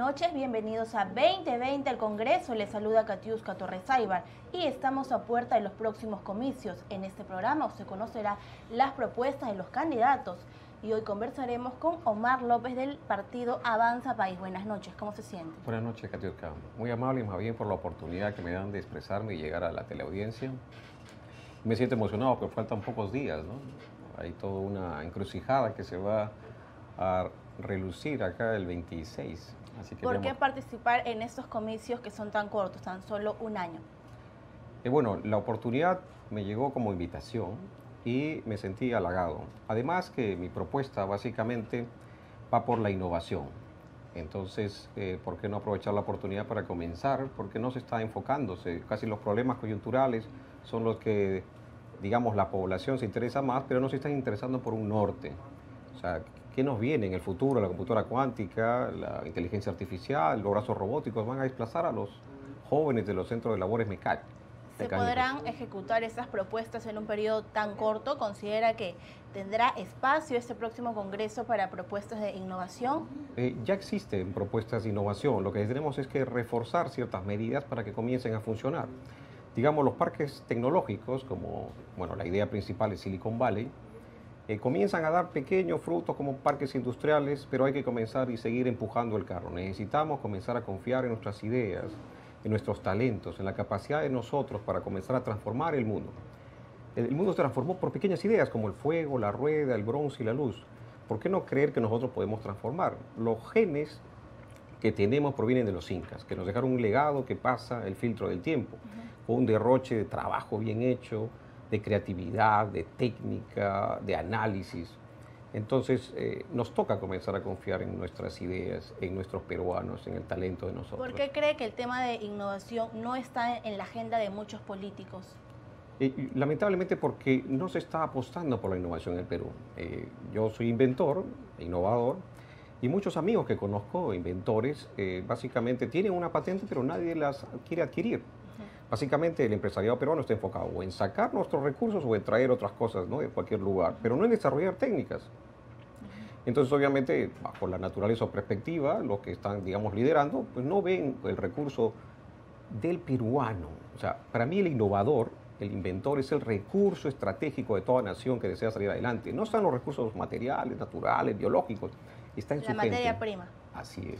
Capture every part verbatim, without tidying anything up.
noches, bienvenidos a veinte veinte al Congreso. Les saluda Katiuska Torres-Aybar y estamos a puerta de los próximos comicios. En este programa se conocerá las propuestas de los candidatos y hoy conversaremos con Omar López del partido Avanza País. Buenas noches, ¿cómo se siente? Buenas noches, Katiuska. Muy amable y más bien por la oportunidad que me dan de expresarme y llegar a la teleaudiencia. Me siento emocionado porque faltan pocos días, ¿no? Hay toda una encrucijada que se va a relucir acá el veintiséis. Así que ¿Por veamos. qué participar en estos comicios que son tan cortos, tan solo un año? Eh, bueno, la oportunidad me llegó como invitación y me sentí halagado. Además que mi propuesta básicamente va por la innovación. Entonces, eh, ¿por qué no aprovechar la oportunidad para comenzar? Porque no se está enfocándose. Casi los problemas coyunturales son los que, digamos, la población se interesa más, pero no se está interesando por un norte. O sea, ¿qué nos viene en el futuro? La computadora cuántica, la inteligencia artificial, los brazos robóticos van a desplazar a los jóvenes de los centros de labores mecánicas. ¿Se podrán ejecutar esas propuestas en un periodo tan corto? ¿Considera que tendrá espacio este próximo Congreso para propuestas de innovación? Eh, ya existen propuestas de innovación. Lo que tenemos es que reforzar ciertas medidas para que comiencen a funcionar. Digamos, los parques tecnológicos, como bueno, la idea principal es Silicon Valley, eh, comienzan a dar pequeños frutos como parques industriales, pero hay que comenzar y seguir empujando el carro. Necesitamos comenzar a confiar en nuestras ideas, en nuestros talentos, en la capacidad de nosotros para comenzar a transformar el mundo. El mundo se transformó por pequeñas ideas como el fuego, la rueda, el bronce y la luz. ¿Por qué no creer que nosotros podemos transformar? Los genes que tenemos provienen de los incas, que nos dejaron un legado que pasa el filtro del tiempo, uh-huh. con un derroche de trabajo bien hecho, de creatividad, de técnica, de análisis. Entonces, eh, nos toca comenzar a confiar en nuestras ideas, en nuestros peruanos, en el talento de nosotros. ¿Por qué cree que el tema de innovación no está en la agenda de muchos políticos? Eh, lamentablemente porque no se está apostando por la innovación en el Perú. Eh, yo soy inventor, innovador, y muchos amigos que conozco, inventores, eh, básicamente tienen una patente, pero nadie las quiere adquirir. Uh-huh. Básicamente el empresariado peruano está enfocado o en sacar nuestros recursos o en traer otras cosas, ¿no?, de cualquier lugar, pero no en desarrollar técnicas. Entonces, obviamente, bajo la naturaleza o perspectiva, los que están, digamos, liderando, pues no ven el recurso del peruano. O sea, para mí el innovador, el inventor, es el recurso estratégico de toda nación que desea salir adelante. No están los recursos materiales, naturales, biológicos, está en su gente. La materia prima. Así es.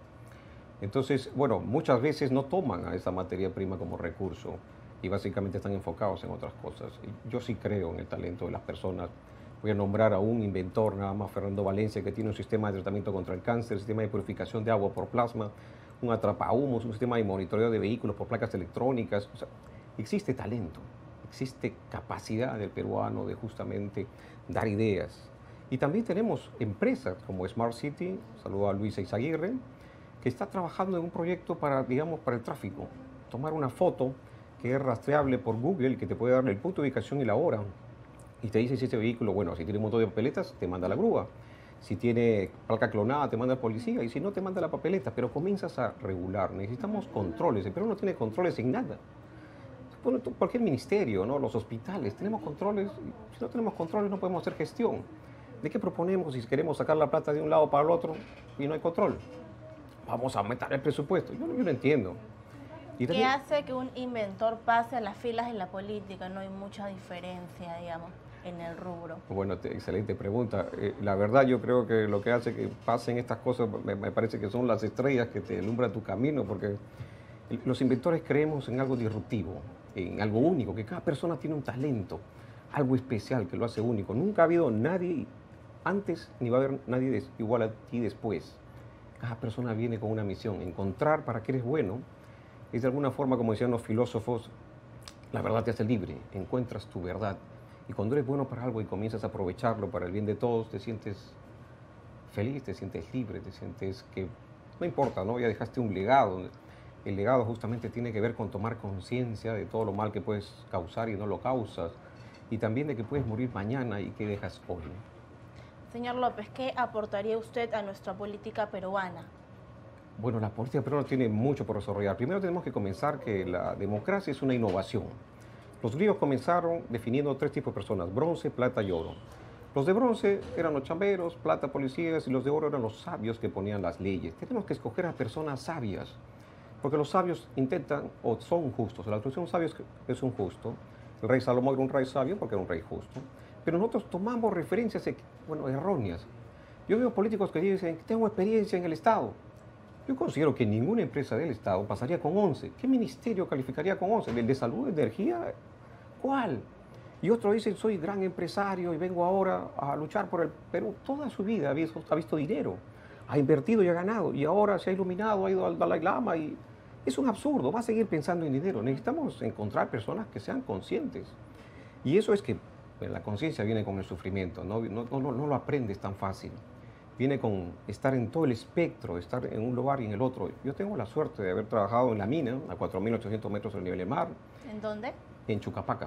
Entonces, bueno, muchas veces no toman a esa materia prima como recurso y básicamente están enfocados en otras cosas. Yo sí creo en el talento de las personas. Voy a nombrar a un inventor, nada más, Fernando Valencia, que tiene un sistema de tratamiento contra el cáncer, un sistema de purificación de agua por plasma, un atrapahumos, un sistema de monitoreo de vehículos por placas electrónicas. O sea, existe talento, existe capacidad del peruano de justamente dar ideas. Y también tenemos empresas como Smart City, saludo a Luisa Izaguirre, que está trabajando en un proyecto para, digamos, para el tráfico. Tomar una foto que es rastreable por Google, que te puede dar el punto de ubicación y la hora. Y te dice si este vehículo, bueno, si tiene un montón de papeletas, te manda la grúa. Si tiene placa clonada, te manda el policía. Y si no, te manda la papeleta. Pero comienzas a regular. Necesitamos controles. El Perú no tiene controles en nada. Bueno, cualquier ministerio, ¿no? Los hospitales, tenemos controles. Si no tenemos controles, no podemos hacer gestión. ¿De qué proponemos si queremos sacar la plata de un lado para el otro y no hay control? Vamos a aumentar el presupuesto. Yo, yo no entiendo. Y también, ¿qué hace que un inventor pase a las filas de la política? No hay mucha diferencia, digamos, en el rubro. Bueno, te, excelente pregunta. Eh, la verdad, yo creo que lo que hace que pasen estas cosas, me, me parece que son las estrellas que te alumbran tu camino, porque los inventores creemos en algo disruptivo, en algo único, que cada persona tiene un talento, algo especial que lo hace único. Nunca ha habido nadie antes, ni va a haber nadie des, igual a ti después. Cada persona viene con una misión, encontrar para qué eres bueno. Es de alguna forma, como decían los filósofos, la verdad te hace libre, encuentras tu verdad. Y cuando eres bueno para algo y comienzas a aprovecharlo para el bien de todos, te sientes feliz, te sientes libre, te sientes que no importa, ¿no? Ya dejaste un legado. El legado justamente tiene que ver con tomar conciencia de todo lo mal que puedes causar y no lo causas. Y también de que puedes morir mañana y que dejas hoy. Señor López, ¿qué aportaría usted a nuestra política peruana? Bueno, la política peruana tiene mucho por desarrollar. Primero tenemos que comenzar que la democracia es una innovación. Los griegos comenzaron definiendo tres tipos de personas, bronce, plata y oro. Los de bronce eran los chamberos, plata policías, y los de oro eran los sabios que ponían las leyes. Tenemos que escoger a personas sabias, porque los sabios intentan o son justos. La traducción sabio es, es un justo. El rey Salomón era un rey sabio porque era un rey justo. Pero nosotros tomamos referencias, bueno, erróneas. Yo veo políticos que dicen, tengo experiencia en el Estado. Yo considero que ninguna empresa del Estado pasaría con once. ¿Qué ministerio calificaría con once? ¿El de salud, energía? ¿Cuál? Y otro dice, soy gran empresario y vengo ahora a luchar por el Perú. Toda su vida ha visto, ha visto dinero, ha invertido y ha ganado. Y ahora se ha iluminado, ha ido al Dalai Lama. Y es un absurdo, va a seguir pensando en dinero. Necesitamos encontrar personas que sean conscientes. Y eso es que la conciencia viene con el sufrimiento, no, no, no, no lo aprendes tan fácil. Viene con estar en todo el espectro, estar en un lugar y en el otro. Yo tengo la suerte de haber trabajado en la mina, a cuatro mil ochocientos metros del nivel del mar. ¿En dónde? En Chucapaca.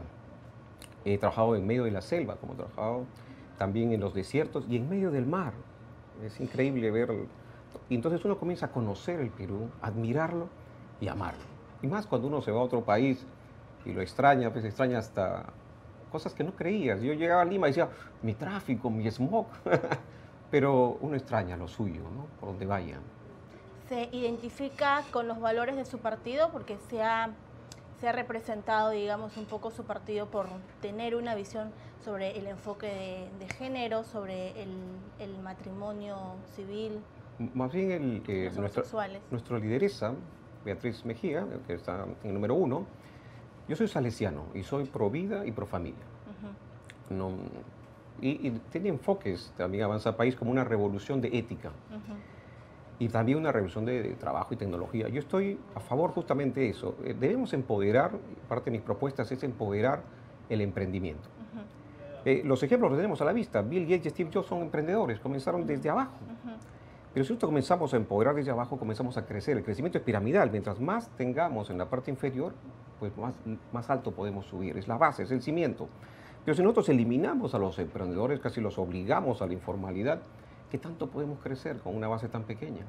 He trabajado en medio de la selva, como he trabajado también en los desiertos y en medio del mar. Es increíble ver. Y entonces uno comienza a conocer el Perú, admirarlo y amarlo. Y más cuando uno se va a otro país y lo extraña, pues extraña hasta cosas que no creías. Yo llegaba a Lima y decía, mi tráfico, mi smog. Pero uno extraña lo suyo, ¿no? Por donde vaya. ¿Se identifica con los valores de su partido? Porque se ha, se ha representado, digamos, un poco su partido por tener una visión sobre el enfoque de, de género, sobre el, el matrimonio civil. Más bien el, eh, nuestra, nuestra lideresa, Beatriz Mejía, que está en el número uno, yo soy salesiano y soy pro vida y pro familia. Uh-huh. No, y, y tiene enfoques también Avanza País como una revolución de ética. Uh-huh. Y también una revolución de, de trabajo y tecnología. Yo estoy a favor justamente de eso. Eh, debemos empoderar, parte de mis propuestas es empoderar el emprendimiento. Uh-huh. eh, los ejemplos los tenemos a la vista. Bill Gates y Steve Jobs son emprendedores, comenzaron uh-huh. desde abajo. Uh-huh. Pero si nosotros comenzamos a empoderar desde abajo, comenzamos a crecer. El crecimiento es piramidal. Mientras más tengamos en la parte inferior, pues más, más alto podemos subir. Es la base, es el cimiento. Pero si nosotros eliminamos a los emprendedores, casi los obligamos a la informalidad, ¿qué tanto podemos crecer con una base tan pequeña?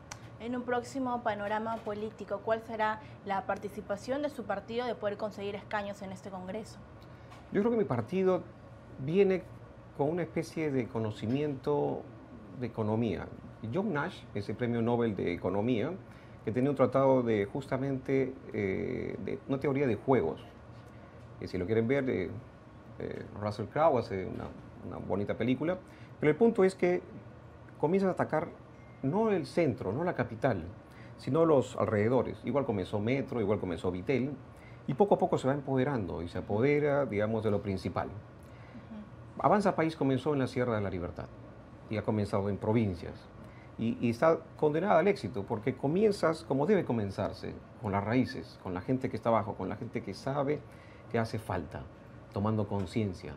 En un próximo panorama político, ¿cuál será la participación de su partido de poder conseguir escaños en este Congreso? Yo creo que mi partido viene con una especie de conocimiento de economía. John Nash, ese premio Nobel de Economía, que tenía un tratado de justamente eh, de una teoría de juegos. Y si lo quieren ver, eh, eh, Russell Crowe hace una, una bonita película. Pero el punto es que comienzan a atacar no el centro, no la capital, sino los alrededores. Igual comenzó Metro, igual comenzó Vitel, y poco a poco se va empoderando y se apodera, digamos, de lo principal. Uh-huh. Avanza País comenzó en la Sierra de la Libertad y ha comenzado en provincias. Y, y está condenada al éxito porque comienzas como debe comenzarse, con las raíces, con la gente que está abajo, con la gente que sabe que hace falta, tomando conciencia.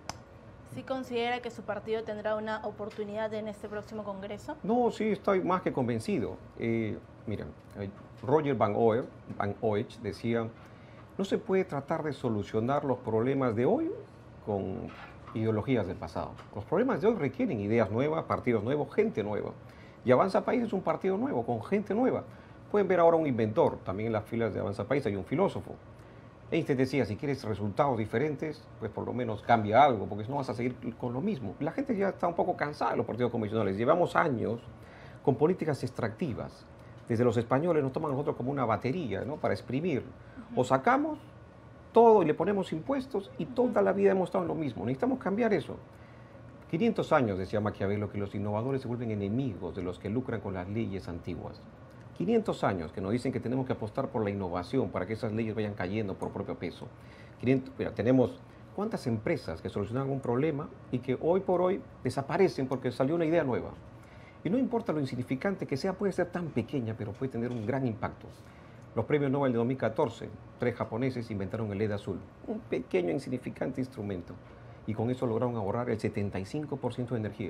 ¿Sí considera que su partido tendrá una oportunidad en este próximo Congreso? No, sí, estoy más que convencido. Eh, mira, Roger Van Oer, Van Oech decía, no se puede tratar de solucionar los problemas de hoy con ideologías del pasado. Los problemas de hoy requieren ideas nuevas, partidos nuevos, gente nueva. Y Avanza País es un partido nuevo, con gente nueva. Pueden ver ahora un inventor, también en las filas de Avanza País hay un filósofo. Einstein decía, si quieres resultados diferentes, pues por lo menos cambia algo, porque si no vas a seguir con lo mismo. La gente ya está un poco cansada de los partidos convencionales. Llevamos años con políticas extractivas. Desde los españoles nos toman a nosotros como una batería, ¿no? Para exprimir. Uh-huh. O sacamos todo y le ponemos impuestos y toda la vida hemos estado en lo mismo. Necesitamos cambiar eso. quinientos años, decía Maquiavelo, que los innovadores se vuelven enemigos de los que lucran con las leyes antiguas. quinientos años que nos dicen que tenemos que apostar por la innovación para que esas leyes vayan cayendo por propio peso. quinientos, mira, tenemos cuántas empresas que solucionan un problema y que hoy por hoy desaparecen porque salió una idea nueva. Y no importa lo insignificante que sea, puede ser tan pequeña, pero puede tener un gran impacto. Los premios Nobel de dos mil catorce, tres japoneses inventaron el L E D azul, un pequeño insignificante instrumento, y con eso lograron ahorrar el setenta y cinco por ciento de energía.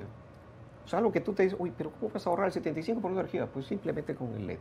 O sea, algo que tú te dices, uy, pero ¿cómo vas a ahorrar el setenta y cinco por ciento de energía? Pues simplemente con el L E D.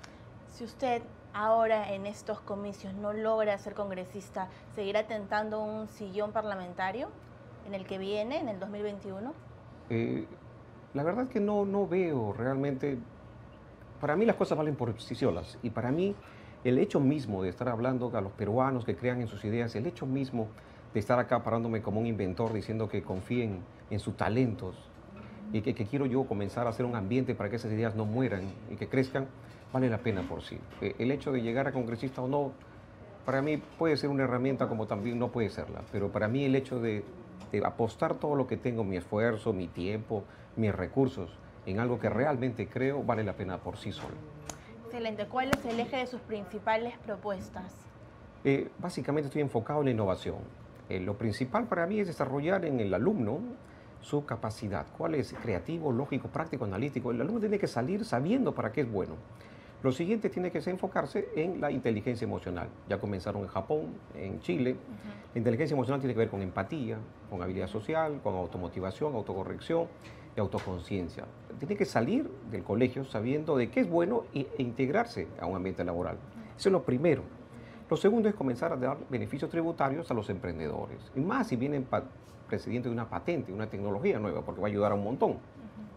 Si usted ahora en estos comicios no logra ser congresista, ¿seguirá tentando un sillón parlamentario en el que viene, en el dos mil veintiuno? Eh, la verdad es que no, no veo realmente. Para mí las cosas valen por sí solas. Y para mí el hecho mismo de estar hablando a los peruanos que crean en sus ideas, el hecho mismo de estar acá parándome como un inventor diciendo que confíen en sus talentos y que, que quiero yo comenzar a hacer un ambiente para que esas ideas no mueran y que crezcan, vale la pena por sí. Eh, El hecho de llegar a congresista o no, para mí puede ser una herramienta como también no puede serla, pero para mí el hecho de, de apostar todo lo que tengo, mi esfuerzo, mi tiempo, mis recursos, en algo que realmente creo, vale la pena por sí solo. Excelente. ¿Cuál es el eje de sus principales propuestas? Eh, básicamente estoy enfocado en la innovación. Eh, lo principal para mí es desarrollar en el alumno su capacidad. ¿Cuál es? Creativo, lógico, práctico, analítico. El alumno tiene que salir sabiendo para qué es bueno. Lo siguiente tiene que ser enfocarse en la inteligencia emocional. Ya comenzaron en Japón, en Chile. Uh-huh. La inteligencia emocional tiene que ver con empatía, con habilidad social, con automotivación, autocorrección y autoconciencia. Tiene que salir del colegio sabiendo de qué es bueno e integrarse a un ambiente laboral. Uh-huh. Eso es lo primero. Lo segundo es comenzar a dar beneficios tributarios a los emprendedores. Y más si vienen precedentes de una patente, una tecnología nueva, porque va a ayudar a un montón. Uh-huh.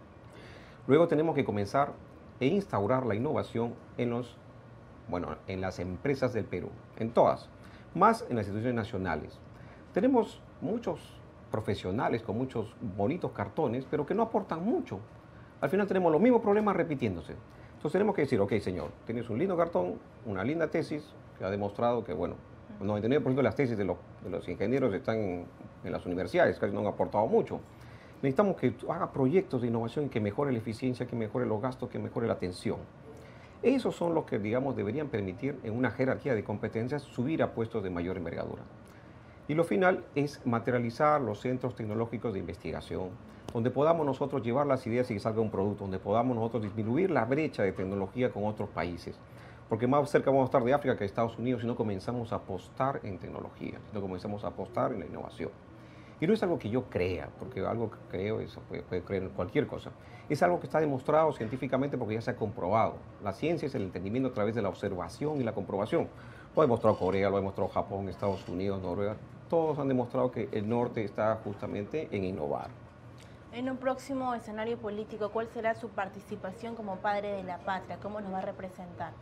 Luego tenemos que comenzar e instaurar la innovación en, los, bueno, en las empresas del Perú, en todas, más en las instituciones nacionales. Tenemos muchos profesionales con muchos bonitos cartones, pero que no aportan mucho. Al final tenemos los mismos problemas repitiéndose. Entonces tenemos que decir, ok, señor, tienes un lindo cartón, una linda tesis, que ha demostrado que, bueno, el noventa y nueve por ciento de las tesis de los, de los ingenieros están en, en las universidades, casi no han aportado mucho. Necesitamos que haga proyectos de innovación que mejore la eficiencia, que mejore los gastos, que mejore la atención. Esos son los que, digamos, deberían permitir en una jerarquía de competencias subir a puestos de mayor envergadura. Y lo final es materializar los centros tecnológicos de investigación, donde podamos nosotros llevar las ideas y que salga un producto, donde podamos nosotros disminuir la brecha de tecnología con otros países. Porque más cerca vamos a estar de África que de Estados Unidos si no comenzamos a apostar en tecnología, si no comenzamos a apostar en la innovación. Y no es algo que yo crea, porque algo que creo, eso puede, puede creer en cualquier cosa. Es algo que está demostrado científicamente porque ya se ha comprobado. La ciencia es el entendimiento a través de la observación y la comprobación. Lo ha demostrado Corea, lo ha demostrado Japón, Estados Unidos, Noruega. Todos han demostrado que el norte está justamente en innovar. En un próximo escenario político, ¿cuál será su participación como padre de la patria? ¿Cómo nos va a representar?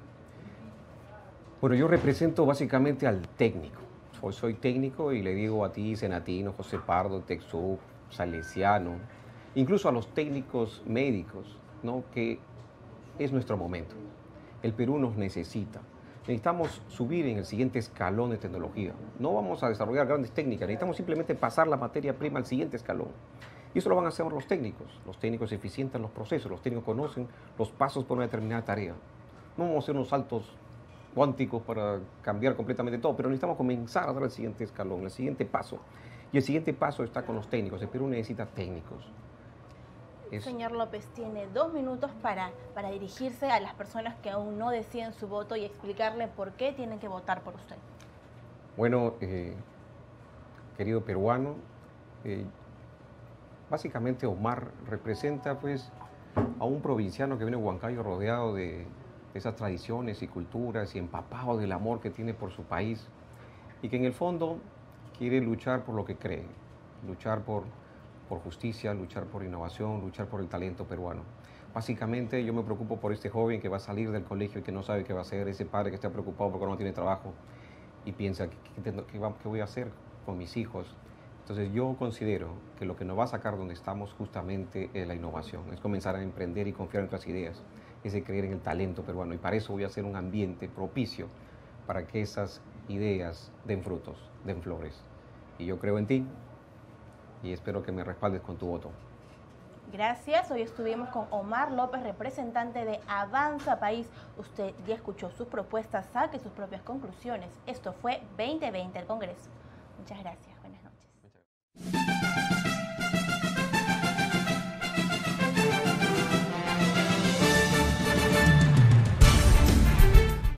Bueno, yo represento básicamente al técnico. Hoy soy técnico y le digo a ti, Senatino, José Pardo, Texú, Salesiano, incluso a los técnicos médicos, ¿no?, que es nuestro momento. El Perú nos necesita. Necesitamos subir en el siguiente escalón de tecnología. No vamos a desarrollar grandes técnicas, necesitamos simplemente pasar la materia prima al siguiente escalón. Y eso lo van a hacer los técnicos. Los técnicos eficientan los procesos, los técnicos conocen los pasos por una determinada tarea. No vamos a hacer unos saltos cuánticos para cambiar completamente todo, pero necesitamos comenzar a dar el siguiente escalón, el siguiente paso. Y el siguiente paso está con los técnicos. El Perú necesita técnicos. Es... Señor López, tiene dos minutos para, para dirigirse a las personas que aún no deciden su voto y explicarle por qué tienen que votar por usted. Bueno, eh, querido peruano, eh, básicamente Omar representa pues a un provinciano que viene de Huancayo rodeado de esas tradiciones y culturas y empapado del amor que tiene por su país y que en el fondo quiere luchar por lo que cree, luchar por, por justicia, luchar por innovación, luchar por el talento peruano. Básicamente yo me preocupo por este joven que va a salir del colegio y que no sabe qué va a hacer, ese padre que está preocupado porque no tiene trabajo y piensa, ¿qué, qué, qué, qué voy a hacer con mis hijos? Entonces yo considero que lo que nos va a sacar donde estamos justamente es la innovación, es comenzar a emprender y confiar en nuestras ideas, es de creer en el talento peruano y para eso voy a hacer un ambiente propicio para que esas ideas den frutos, den flores. Y yo creo en ti y espero que me respaldes con tu voto. Gracias. Hoy estuvimos con Omar López, representante de Avanza País. Usted ya escuchó sus propuestas, saque sus propias conclusiones. Esto fue veinte veinte, el Congreso. Muchas gracias.